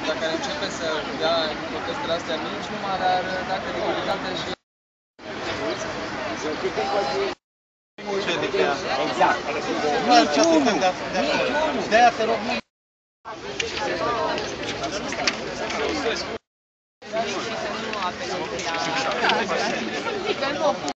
dacă ar începe să dea protestele astea mici, numai ar da credibilitate și... Exact. Niciunul. De-aia te rog. Pentru